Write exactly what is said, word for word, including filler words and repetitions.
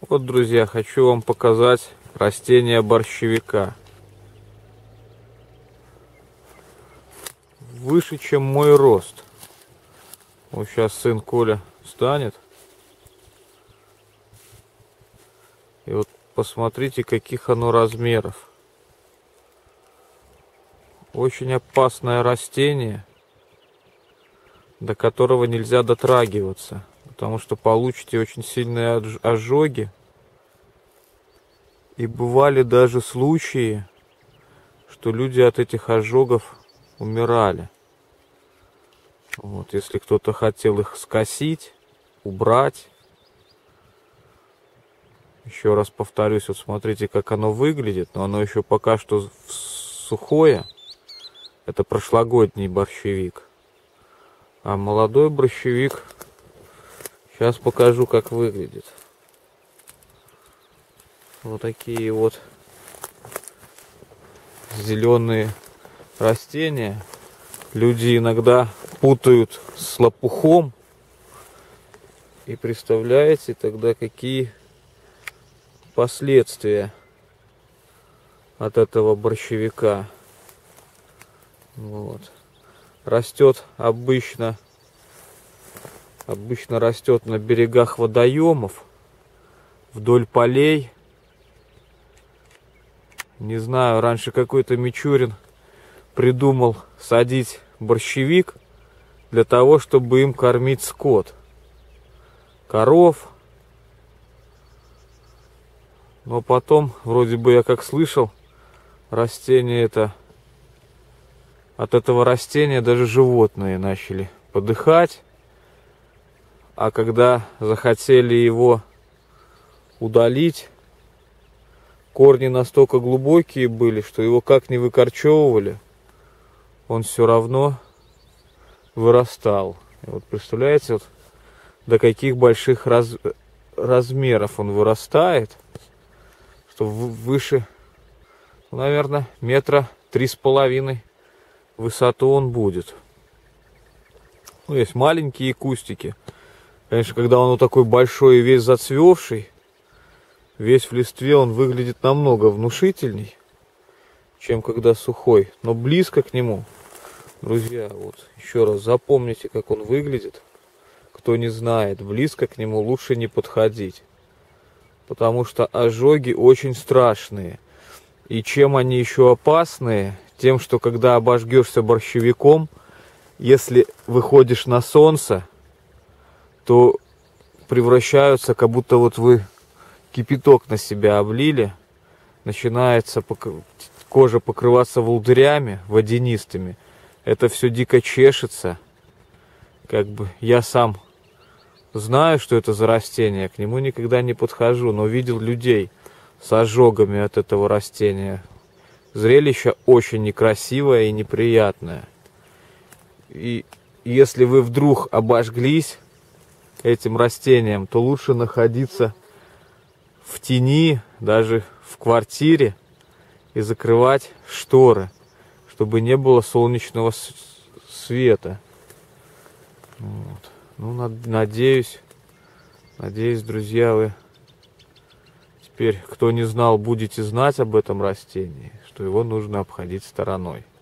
Вот, друзья, хочу вам показать растение борщевика. Выше, чем мой рост. Вот сейчас сын Коля встанет. И вот посмотрите, каких оно размеров. Очень опасное растение, до которого нельзя дотрагиваться, потому что получите очень сильные ожоги. И бывали даже случаи, что люди от этих ожогов умирали. Вот, если кто-то хотел их скосить, убрать. Еще раз повторюсь, вот смотрите, как оно выглядит, но оно еще пока что сухое. Это прошлогодний борщевик. А молодой борщевик, сейчас покажу, как выглядит. Вот такие вот зеленые растения. Люди иногда путают с лопухом. И представляете тогда, какие последствия от этого борщевика. Вот. Растет обычно, обычно растет на берегах водоемов, вдоль полей. Не знаю, раньше какой-то Мичурин придумал садить борщевик для того, чтобы им кормить скот, коров. Но потом, вроде бы я как слышал, растение это, от этого растения даже животные начали подыхать. А когда захотели его удалить, корни настолько глубокие были, что его как ни выкорчевывали, он все равно вырастал. И вот представляете, вот до каких больших раз... размеров он вырастает, что выше, наверное, метра три с половиной высоту он будет. Ну, есть маленькие кустики. Конечно, когда он вот такой большой и весь зацвевший, весь в листве, он выглядит намного внушительней, чем когда сухой. Но близко к нему, друзья, вот еще раз запомните, как он выглядит. Кто не знает, близко к нему лучше не подходить, потому что ожоги очень страшные. И чем они еще опасные? Тем, что когда обожгешься борщевиком, если выходишь на солнце, то превращаются, как будто вот вы кипяток на себя облили, начинается кожа покрываться волдырями водянистыми. Это все дико чешется. Как бы я сам знаю, что это за растение, к нему никогда не подхожу, но видел людей с ожогами от этого растения. Зрелище очень некрасивое и неприятное. И если вы вдруг обожглись этим растением, то лучше находиться в тени, даже в квартире, и закрывать шторы, чтобы не было солнечного света. Вот. Ну, надеюсь, надеюсь, друзья, вы теперь, кто не знал, будете знать об этом растении, что его нужно обходить стороной.